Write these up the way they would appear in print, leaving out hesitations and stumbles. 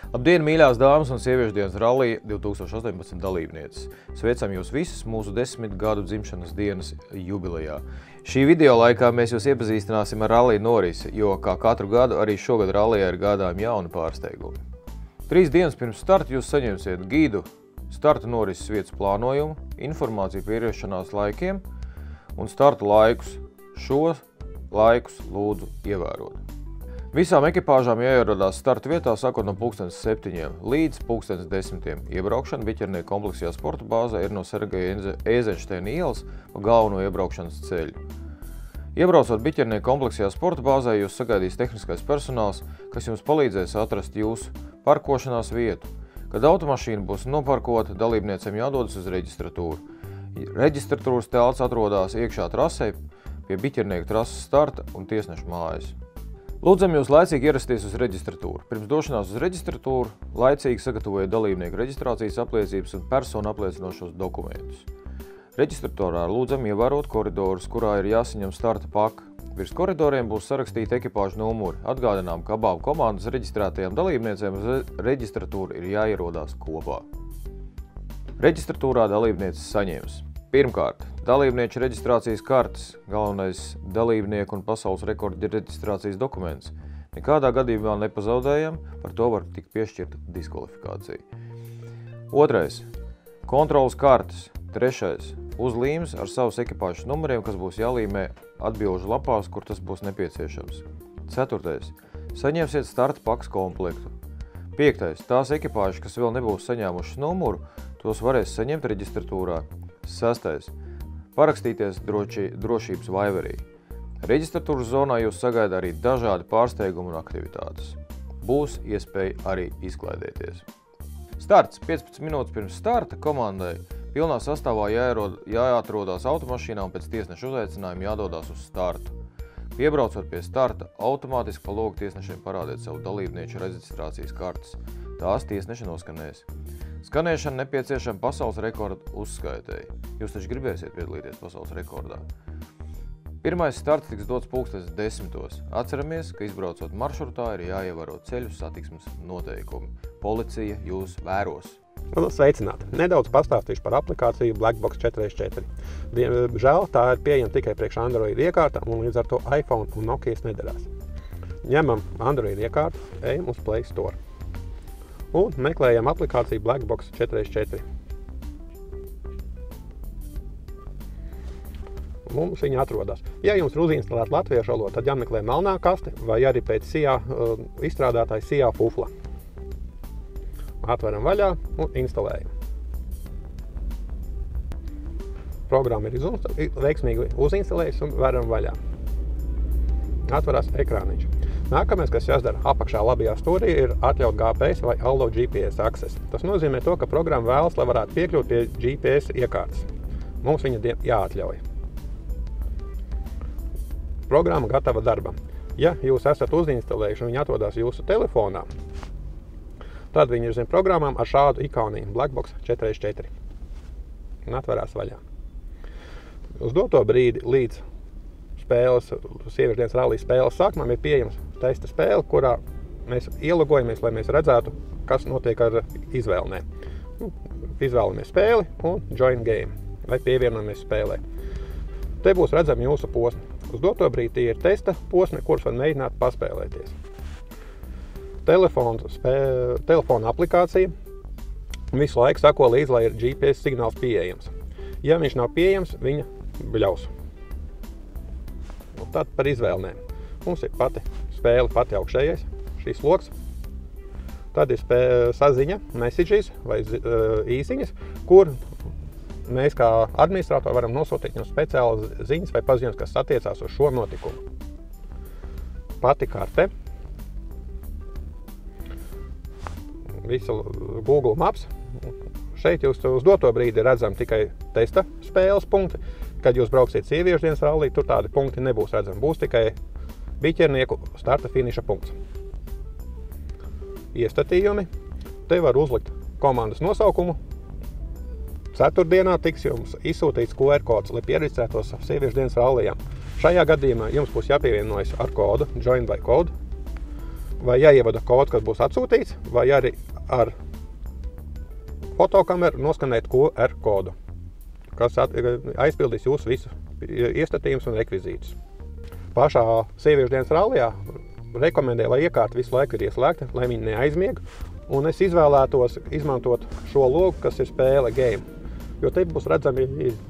Labdien, mīļās dāmas un sieviešu dienas rallija 2018 dalībnieces! Sveicam jūs visus mūsu 10 gadu dzimšanas dienas jubilejā. Šī video laikā mēs jūs iepazīstināsim ar rallija norisi, jo, kā katru gadu, arī šogad rallijā ir gādājumi jauni pārsteigumi. 3 dienas pirms starta jūs saņemsiet gidu, starta norises vietas plānojumu, informāciju par ierošanās laikiem un starta laikus. Šos laikus lūdzu ievērot. Visām ekipāžām jāierodās starta vietā sākot no 7:00 līdz 10:00. Iebraukšana Biķernieku kompleksajā sporta bāzē ir no Sergeja Eizenšteina ielas pa galveno iebraukšanas ceļu. Iebraucot Biķernieku kompleksajā sporta bāzē, jūs sagaidīs tehniskais personāls, kas jums palīdzēs atrast jūsu parkošanās vietu. Kad automašīna būs noparkota, dalībniecēm jādodas uz reģistratūru. Reģistratūras telts atrodas iekšā trasē pie Biķernieku trases starta un tiesneša mājas. Lūdzam jūs laicīgi ierasties uz reģistratūru. Pirms došanās uz reģistratūru laicīgi sagatavojiet dalībnieku reģistrācijas apliecības un personu apliecinošos dokumentus. Reģistratūrā lūdzam ievērot koridorus, kurā ir jāsaņem starta paka. Virs koridoriem būs sarakstīti ekipāžu numuri. Atgādinām, ka abām komandas reģistrētajām dalībniecēm uz reģistratūru ir jāierodās kopā. Reģistratūrā dalībnieces saņems. Pirmkārt, dalībnieču reģistrācijas kartes, galvenais dalībnieku un pasaules rekorda reģistrācijas dokuments. Nekādā gadījumā nepazaudējam, par to var tikt piešķirta diskvalifikācija. Otrais, kontrolas kartes. Trešais, uzlīmes ar savus ekipāžas numuriem, kas būs jālīmē atbilžu lapās, kur tas būs nepieciešams. Ceturtais, saņemsiet starta pakas komplektu. Piektais, tās ekipāžas, kas vēl nebūs saņēmušas numuru, tos varēs saņemt reģistratūrā. Sestais, parakstīties drošības vaiverī. Reģistratūras zonā jūs sagaida arī dažādi pārsteigumi un aktivitātes. Būs iespēja arī izklaidēties. Starts 15 minūtes pirms starta komandai pilnā sastāvā jāatrodās automašīnā un pēc tiesneša uzaicinājuma jādodas uz startu. Piebraucot pie starta, automātiski pa logu tiesnešiem parādiet savu dalībnieču reģistrācijas kartes. Tās tiesneši noskanēs. Skanēšana nepieciešama pasaules rekorda uzskaitēji. Jūs taču gribēsiet piedalīties pasaules rekordā. Pirmais starts tiks dots 10:00. Atceramies, ka izbraucot maršrutā ir jāievēro ceļu satiksmes noteikumi. Policija jūs vēros. Sveicināti! Nedaudz pastāstīšu par aplikāciju Blackbox 4x4. Diemžēl tā ir pieejama tikai priekš Android iekārta un līdz ar to iPhone un Nokijas nederās. Ņemam Android iekārtu, ejam uz Play Store un meklējam aplikāciju Blackbox 4x4. Mums viņa atrodas. Ja jums ir uzinstalēta latviešu valoda, tad jāmeklē melnā kaste vai arī pēc SIA izstrādātāja SIA fufla. Atveram vaļā un instalējam. Programma ir veiksmīgi uzinstalējusi un varam vaļā. Atverās ekrāniņš. Nākamais, kas jāsadara apakšā labajā stūrī, ir atļaut GPS vai Allo GPS access. Tas nozīmē to, ka programma vēlas, lai varētu piekļūt pie GPS iekārtas. Mums viņa jāatļauj. Programma gatava darbam. Ja jūs esat uzinstalējuši un viņa atrodas jūsu telefonā, tad viņi ir zem programmām ar šādu ikoniju Blackbox 4x4. Un atverās vaļā. Uz doto brīdi līdz sieviešu dienas rallija spēles sākumam ir pieejams testa spēle, kurā mēs ielogojamies, lai mēs redzētu, kas notiek ar izvēlnēm. Izvēlamies spēli un join game, vai pievienojamies spēlē. Te būs redzami jūsu posmi. Uz doto brīdi tie ir testa posmi, kurus var mēģināt paspēlēties. Telefona aplikācija visu laiku sako līdzi, lai ir GPS signāls pieejams. Ja viņš nav pieejams, viņa bļaus. Un tad par izvēlnēm. Mums ir spēle pati augšējais, šīs loks. Tad ir saziņa, messages vai īsiņas, kur mēs kā administratori varam nosūtīt jums speciālas ziņas vai paziņas, kas attiecās uz šo notikumu. Pati karte. Visu Google Maps. Šeit jūs uz doto brīdi redzam tikai testa spēles punkti. Kad jūs brauksiet sieviešu dienas rallija, tur tādi punkti nebūs redzami. Būs tikai biķernieku starta finiša punkts. Iestatījumi. Te var uzlikt komandas nosaukumu. Ceturtdienā tiks jums izsūtīts QR kods, lai pieregistrētos sieviešu dienas rallijām. Šajā gadījumā jums būs jāpievienojas ar kodu, join by code. vai jāievada kods, kas būs atsūtīts, vai arī ar fotokameru noskanēt QR kodu, kas aizpildīs jūsu visu iestatījumus un rekvizītus. Pašā sieviešu dienas rallijā rekomendēju, lai iekārta visu laiku ir ieslēgta, lai viņi neaizmieg, un es izvēlētos izmantot šo logu, kas ir spēle game, jo te būs redzami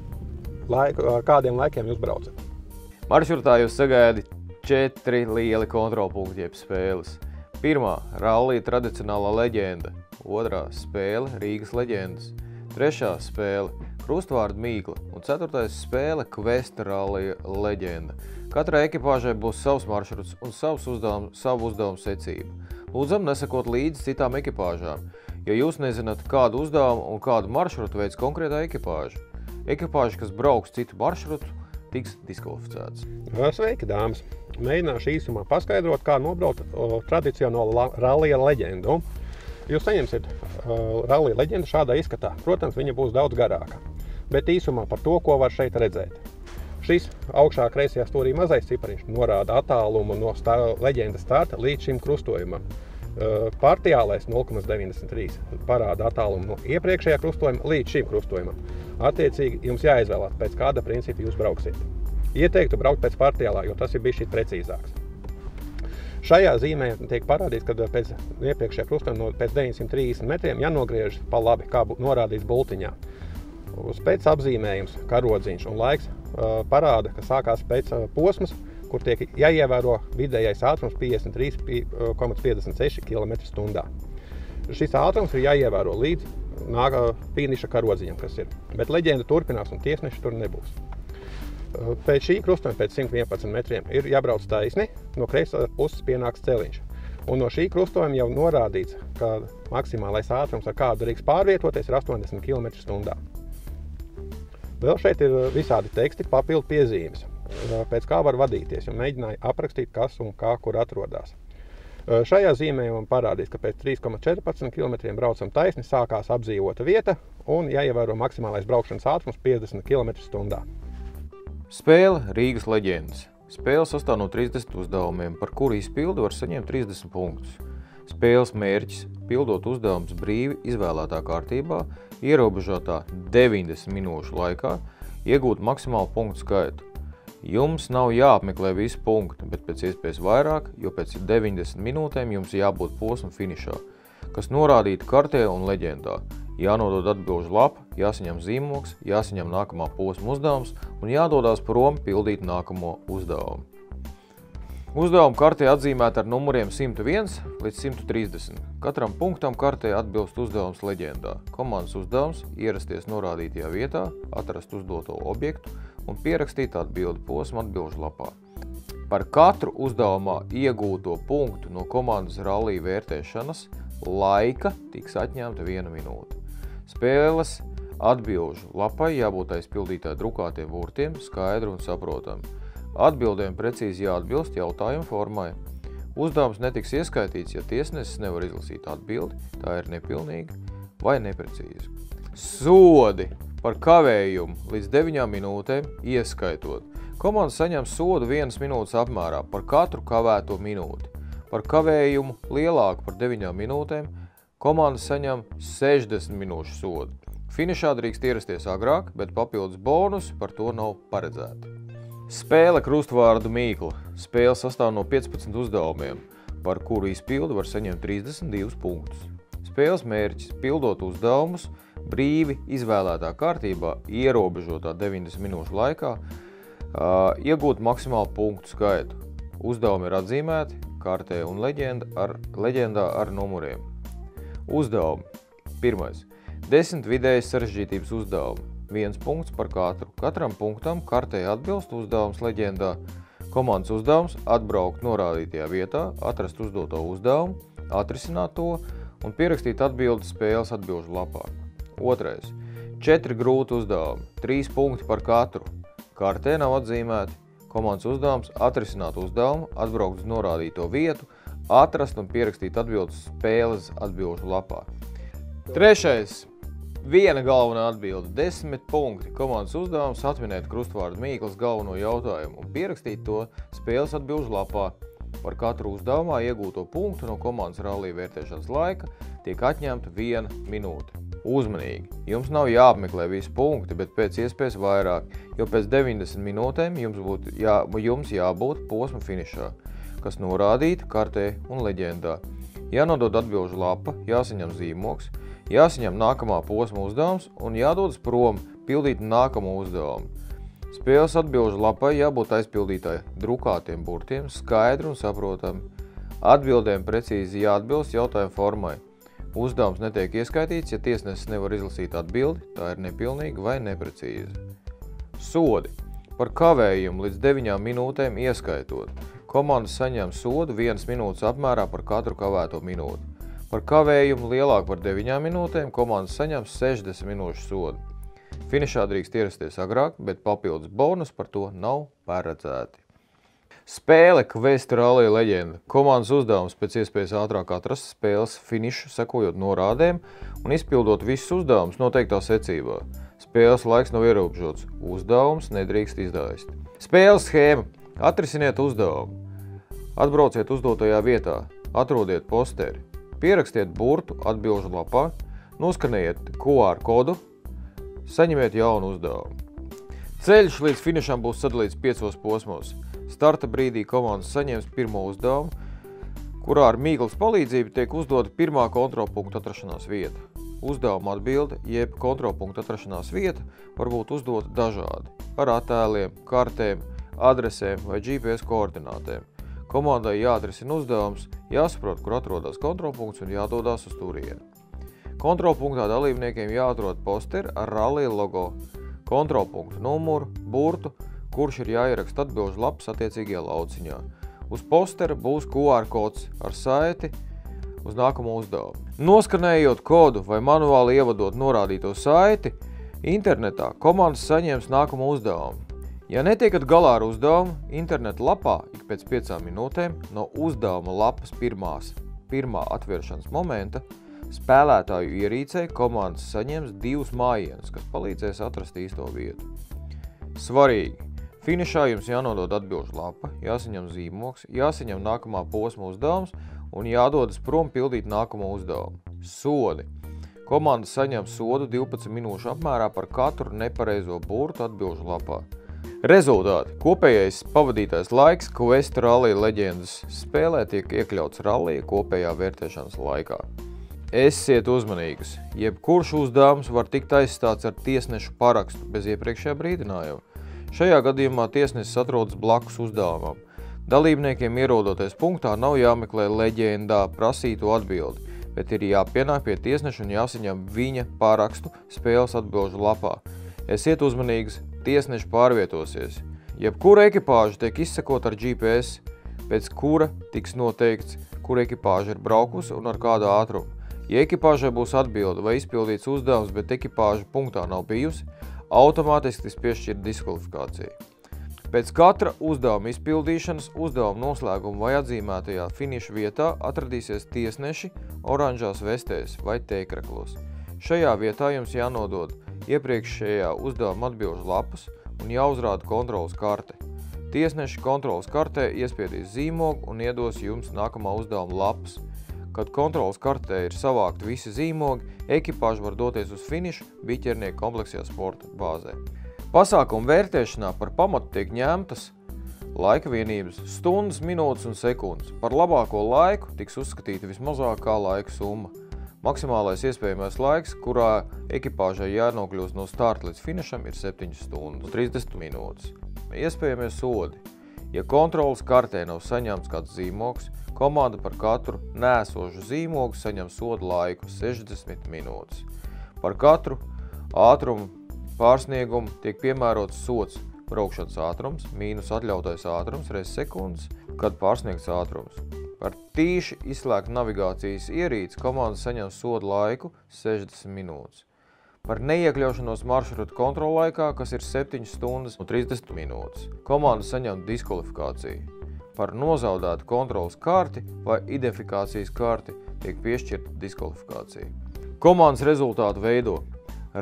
ar kādiem laikiem jūs braucat. Maršrutā jūs sagaidi 4 lieli kontrolpunkti jeb spēles. Pirmā – rallija tradicionālā leģenda, otrā – spēle Rīgas leģendas, trešā – spēle Krustvārdu mīkla un ceturtais – spēle Kvesta rallija leģenda. Katrai ekipāžai būs savs maršruts un savu uzdevumu secība. Lūdzam nesakot līdzi citām ekipāžām, ja jūs nezināt, kādu uzdevumu un kādu maršrutu veids konkrētā ekipāža. Ekipāži, kas brauks citu maršrutu, tiks diskvalificēts. Sveiki, dāmas! Mēģināšu īsumā paskaidrot, kā nobraukt tradicionālo rallija leģendu. Jūs saņemsiet rallija leģendu šādā izskatā. Protams, viņa būs daudz garāka, bet īsumā par to, ko var šeit redzēt. Šis augšā kreisajā stūrī mazais cipariņš norāda attālumu no leģendas starta līdz šim krustojumam. Partiālais 0,93 parāda attālumu no iepriekšējā krustojuma līdz šim krustojumam. Attiecīgi, jums jāizvēlās, pēc kāda principa jūs brauksiet. Ieteiktu braukt pēc partiālā, jo tas ir bijis precīzāks. Šajā zīmē tiek parādīts, ka pēc iepriekšējā krustojuma pēc 930 metriem jānogriež pa labi, kā norādīts bultiņā. Uz pēc apzīmējums, karodziņš un laiks parāda, ka sākās pēc posmas, kur tiek jāievēro vidējais ātrums 53,56 km/h. Šis ātrums ir jāievēro līdz finiša karodziņam, kas ir. Bet leģenda turpinās un tiesneši tur nebūs. Pēc šī krustojuma, pēc 111 metriem, ir jābrauc taisni, no kreisās puses pienāks celiņš. Un no šī krustojuma jau norādīts, ka maksimālais ātrums, ar kādu drīkst pārvietoties, ir 80 km/h. Vēl šeit ir visādi teksti, papildu piezīmes, pēc kā var vadīties, jo mēģināju aprakstīt, kas un kā kur atrodās. Šajā zīmējumā parādīs, ka pēc 3,14 km braucam taisni, sākās apdzīvota vieta un jāievēro maksimālais braukšanas ātrums 50 km/h. Spēle Rīgas leģendas. Spēle sastāv no 30 uzdevumiem, par kuru izpildi var saņemt 30 punktus. Spēles mērķis – pildot uzdevumus brīvi izvēlētā kārtībā, ierobežotā 90 minūšu laikā, iegūt maksimālu punktu skaitu. Jums nav jāapmeklē visi punkti, bet pēc iespējas vairāk, jo pēc 90 minūtēm jums jābūt posma finišā, kas norādīta kartē un leģendā. Jānodod atbilžu lapa, jāsaņem zīmogs, jāsaņem nākamā posma uzdevums un jādodās prom pildīt nākamo uzdevumu. Uzdevumu kartē atzīmēta ar numuriem 101 līdz 130. Katram punktam kartē atbilst uzdevums leģendā. Komandas uzdevums – ierasties norādītajā vietā, atrast uzdoto objektu un pierakstīt atbildi posma atbilžu lapā. Par katru uzdevumā iegūto punktu no komandas rallija vērtēšanas laika tiks atņemta 1 minūte. Spēles atbilžu lapai jābūt aizpildītāji drukātiem burtiem, skaidri un saprotami. Atbildēm precīzi jāatbilst jautājumu formai. Uzdevums netiks ieskaitīts, ja tiesnesis nevar izlasīt atbildi, tā ir nepilnīga vai neprecīza. Sodi par kavējumu līdz 9 minūtēm ieskaitot. Komanda saņem sodu 1 minūtes apmērā par katru kavēto minūti. Par kavējumu lielāku par 9 minūtēm komanda saņem 60 minūšu sodu. Finišā drīkst ierasties agrāk, bet papildus bonusi par to nav paredzēti. Spēle Krustvārdu mīkla. Spēle sastāv no 15 uzdevumiem, par kuru izpildi var saņemt 32 punktus. Spēles mērķis – pildot uzdevumus brīvi izvēlētā kārtībā, ierobežotā 90 minūšu laikā, iegūt maksimālu punktu skaitu. Uzdevumi ir atzīmēti kartē un leģendā ar numuriem. Uzdevumi. Pirmais. 10 vidējas sarežģītības uzdevumi. 1 punkts par katru. Katram punktam kartē atbilst uzdevums leģendā. Komandas uzdevums – atbraukt norādītajā vietā, atrast uzdoto uzdevumu, atrisināt to un pierakstīt atbildi spēles atbilžu lapā. Otrais. 4 grūti uzdevumi. 3 punkti par katru. Kartē nav atzīmēti. Komandas uzdevums – atrisināt uzdevumu, atbraukt uz norādīto vietu, atrast un pierakstīt atbildes spēles atbilžu lapā. Trešais. Viena galvenā atbilde – 10 punkti. Komandas uzdevums – atminēt Krustvārdu mīklas galveno jautājumu un pierakstīt to spēles atbilžu lapā. Par katru uzdevumā iegūto punktu no komandas rallija vērtēšanas laika tiek atņemta 1 minūte. Uzmanīgi! Jums nav jāapmeklē visi punkti, bet pēc iespējas vairāk, jo pēc 90 minūtēm jums jābūt posma finišā, kas norādīta kartē un leģendā. Jānodod atbilžu lapa, jāsaņem zīmogs, jāsaņem nākamā posma uzdevums un jādodas prom pildīt nākamo uzdevumu. Spēles atbilžu lapai jābūt aizpildītāji drukātiem burtiem, skaidri un saprotami. Atbildēm precīzi jāatbilst jautājumu formai. Uzdevums netiek ieskaitīts, ja tiesnesis nevar izlasīt atbildi, tā ir nepilnīga vai neprecīza. Sodi. Par kavējumu līdz 9 minūtēm ieskaitot. Komandas saņem sodu 1 minūtes apmērā par katru kavēto minūti. Par kavējumu lielāku par 9 minūtēm komandas saņem 60 minūšu sodu. Finišā drīkst ierasties agrāk, bet papildus bonus par to nav paredzēti. Spēle Quest Rallija leģenda. Komandas uzdevums pēc iespējas ātrāk atrast spēles finišu, sekojot norādēm un izpildot visus uzdevumus noteiktā secībā. Spēles laiks nav ierobežots. Uzdevums nedrīkst izdāist. Spēles schēma. Atrisiniet uzdevumu. Atbrauciet uzdotajā vietā. Atrodiet posteri. Pierakstiet burtu atbilžu lapā. Noskanējiet QR kodu. Saņemiet jaunu uzdevumu. Ceļš līdz finišam būs sadalīts 5 posmos. Starta brīdī komandas saņems pirmo uzdevumu, kurā ar mīklas palīdzību tiek uzdota pirmā kontrolpunkta atrašanās vieta. Uzdevuma atbilde, jeb kontrolpunkta atrašanās vieta, var būt uzdota dažādi, ar attēliem, kartēm, adresēm vai GPS koordinātēm. Komandai jāatrisina uzdevums, jāsaprot, kur atrodas kontrolpunkts un jādodas uz turieni. Kontrolpunktā dalībniekiem jāatrod posteri ar rallija logo, kontrolpunktu numuru, burtu, kurš ir jāieraksta atbilžu lapas attiecīgajā lauciņā. Uz postera būs QR kods ar saiti uz nākamo uzdevumu. Noskanējot kodu vai manuāli ievadot norādīto saiti, internetā komandas saņems nākamo uzdevumu. Ja netiekat galā ar uzdevumu, interneta lapā ik pēc 5 minūtēm no uzdevuma lapas pirmā atvēršanas momenta spēlētāju ierīcei komandas saņems 2 mājienus, kas palīdzēs atrast īsto vietu. Svarīgi! Finišā jums jānodod atbilžu lapa, jāsaņem zīmogs, jāsaņem nākamā posma uzdevums un jādodas prom pildīt nākamo uzdevumu. Sodi! Komandas saņem sodu 12 minūšu apmērā par katru nepareizo burtu atbilžu lapā. Rezultāti. Kopējais pavadītais laiks Quest Rallija leģendas spēlē tiek iekļauts rallija kopējā vērtēšanas laikā. Esiet uzmanīgas. Jebkurš uzdevums var tikt aizstāts ar tiesnešu parakstu bez iepriekšējā brīdinājuma. Šajā gadījumā tiesnesis atrodas blakus uzdevumam. Dalībniekiem ierodoties punktā nav jāmeklē leģendā prasīto atbildi, bet ir jāpienāk pie tiesneša un jāsaņem viņa parakstu spēles atbilžu lapā. Esiet uzmanīgas, tiesneši pārvietosies. Jebkura ekipāža tiek izsekota ar GPS, pēc kura tiks noteikts, kur ekipāža ir braukusi un ar kādu ātrumu. Ja ekipāžai būs atbilde vai izpildīts uzdevums, bet ekipāža punktā nav bijusi, automātiski tiks piešķirta diskvalifikācija. Pēc katra uzdevuma izpildīšanas, uzdevuma noslēguma vai atzīmētajā finiša vietā atradīsies tiesneši oranžās vestēs vai tēkreklos. Šajā vietā jums jānodod iepriekšējā uzdevuma atbilžu lapas un jāuzrāda kontroles karte. Tiesneši kontroles kartē iespiedīs zīmogu un iedos jums nākamā uzdevuma lapas. Kad kontroles kartē ir savākti visi zīmogi, ekipāža var doties uz finišu biķernieku kompleksajā sporta bāzē. Pasākumu vērtēšanā par pamatu tiek ņemtas laika vienības stundas, minūtes un sekundes. Par labāko laiku tiks uzskatīta vismazākā laika summa. Maksimālais iespējamais laiks, kurā ekipāžai jānokļūst no starta līdz finišam, ir 7 stundas, 30 minūtes. Iespējamie sodi. Ja kontroles kartē nav saņemts kāds zīmogs, komanda par katru nēsošu zīmogu saņem sodu laiku 60 minūtes. Par katru ātrumu pārsniegumu tiek piemērots sods braukšanas ātrums mīnus atļautais ātrums reiz sekundes, kad pārsniegts ātrums. Par tīši izslēgtu navigācijas ierīci komanda saņem sodu laiku 60 minūtes. Par neiekļaušanos maršruta kontrollaikā, kas ir 7 stundas un 30 minūtes, komanda saņem diskvalifikāciju. Par nozaudētu kontrolas karti vai identifikācijas karti tiek piešķirta diskvalifikācija. Komandas rezultātu veido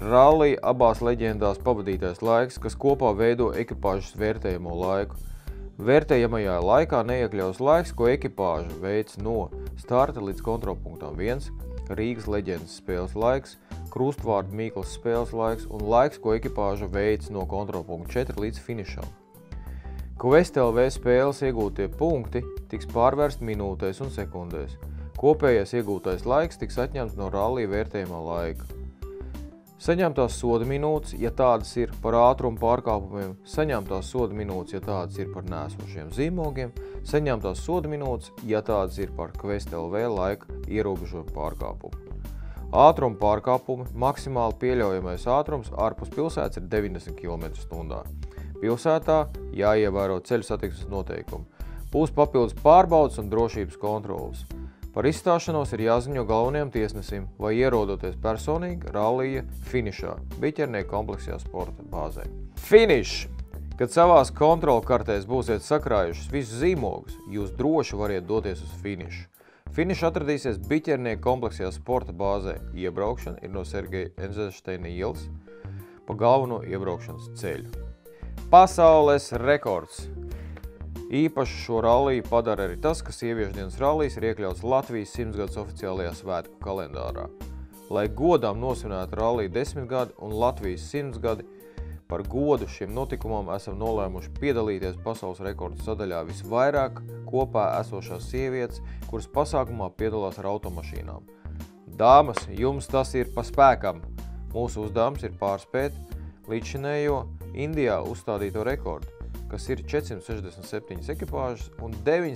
rallija abās leģendās pavadītais laiks, kas kopā veido ekipāžas vērtējamo laiku. Vērtējamajā laikā neiekļaus laiks, ko ekipāža veic no starta līdz kontrolpunktām 1, Rīgas leģendas spēles laiks, Krustvārdu Mīklas spēles laiks un laiks, ko ekipāža veic no kontrolpunkta 4 līdz finišam. Quest LV spēles iegūtie punkti tiks pārvērsti minūtēs un sekundēs. Kopējais iegūtais laiks tiks atņemts no rallija vērtējumā laika. Saņemtās soda minūtes, ja tādas ir par ātrumu pārkāpumiem, saņemtās soda minūtes, ja tādas ir par nēsošiem zīmogiem, saņemtās soda minūtes, ja tādas ir par Quest LV laika ierobežojumu pārkāpumu. Ātruma pārkāpumi, maksimāli pieļaujamais ātrums ārpus pilsētas ir 90 km/h. Pilsētā jāievēro ceļu satiksmes noteikumi. Būs papildus pārbaudes un drošības kontroles. Par izstāšanos ir jāziņo galvenajam tiesnesim vai ierodoties personīgi rallija finišā, biķernieku kompleksajā sporta bāzē. Finišs! Kad savās kontrolkartēs būsiet sakrājušas visus zīmogus, jūs droši variet doties uz finišu. Finišs atradīsies biķernieku kompleksajā sporta bāzē. Iebraukšana ir no Sergeja Eizenšteina ielas pa galveno iebraukšanas ceļu. Pasaules rekords! Īpaši šo ralliju padara arī tas, ka sieviešu dienas rallijs ir iekļauts Latvijas 100 gadus oficiālajā svētku kalendārā. Lai godām nosvinētu ralliju 10 gadi un Latvijas 100 gadi, par godu šiem notikumam esam nolēmuši piedalīties pasaules rekordu sadaļā visvairāk kopā esošās sievietes, kuras pasākumā piedalās ar automašīnām. Dāmas, jums tas ir pa spēkam! Mūsu uzdevums ir pārspēt līdzšinējo Indijā uzstādīto rekordu, kas ir 467 ekipāžas un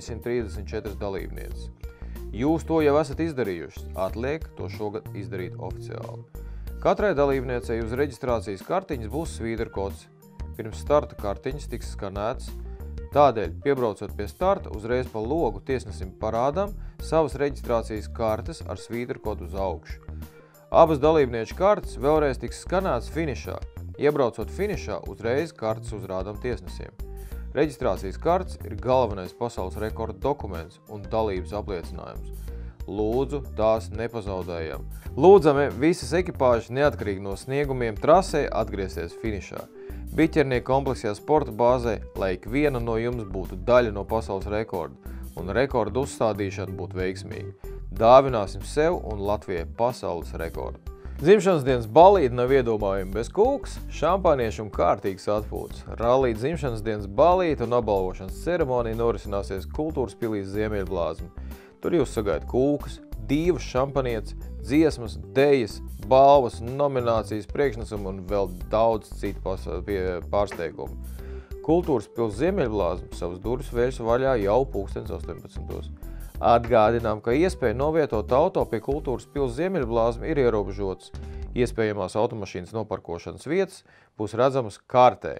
934 dalībnieces. Jūs to jau esat izdarījuši, atliek to šogad izdarīt oficiāli. Katrai dalībniecei uz reģistrācijas kartiņas būs svīderkods. Pirms starta kartiņas tiks skanēts, tādēļ, piebraucot pie starta, uzreiz pa logu tiesnesim parādām savas reģistrācijas kartes ar svīderkodu uz augšu. Abas dalībnieču kartes vēlreiz tiks skanētas finišā. Iebraucot finišā, uzreiz kartes uzrādām tiesnesiem. Reģistrācijas kartes ir galvenais pasaules rekorda dokuments un dalības apliecinājums. Lūdzu, tās nepazaudējam. Lūdzam visas ekipāžas neatkarīgi no sniegumiem trasē atgriezties finišā. Biķernieku kompleksajā sporta bāzē, lai ikviena no jums būtu daļa no pasaules rekorda un rekordu uzstādīšana būtu veiksmīga. Dāvināsim sev un Latvijai pasaules rekordu. Dzimšanas dienas balīti nav iedomājumi bez kūkas, šampānieši un kārtīgas atpūtas. Rallija dzimšanas dienas balīti un apbalvošanas ceremonija norisināsies Kultūras pilīs Ziemeļblāzma. Tur jūs sagaidat kūkas, divas šampanietes, dziesmas, dejas, balvas, nominācijas, priekšnesumu un vēl daudz citu pārsteigumu. Kultūras pils Ziemeļblāzma savas durvis vēļas vaļā jau 18. Atgādinām, ka iespēja novietot auto pie Kultūras pils Ziemeļblāzma ir ierobežotas. Iespējamās automašīnas noparkošanas vietas būs redzamas kartē.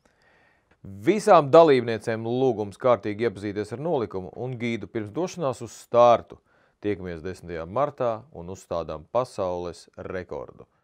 Visām dalībniecēm lūgums kārtīgi iepazīties ar nolikumu un gīdu pirms došanās uz startu. Tiekamies 10. martā un uzstādām pasaules rekordu.